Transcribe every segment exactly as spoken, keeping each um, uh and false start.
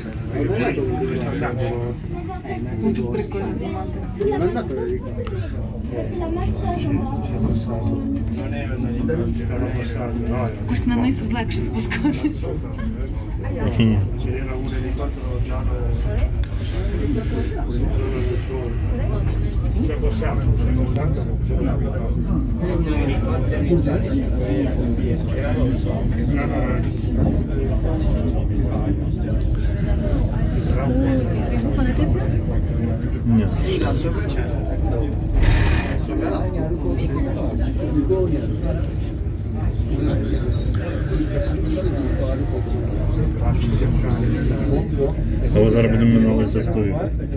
Тут прикольно знімати. Non è andato a ricordare. Ось на низ легше спускатися. C'era un elicottero già se possiamo, Ні. Là sopra c'è. Sopra là. Але зараз будемо минулися стою.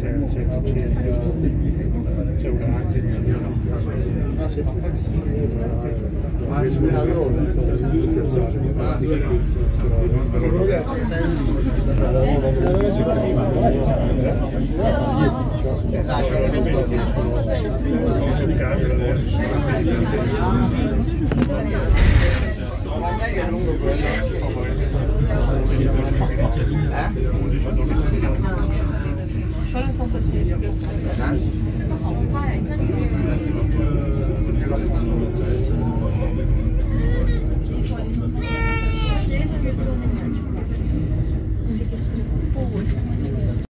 Ma il mirador. Qual è la sensazione di questo?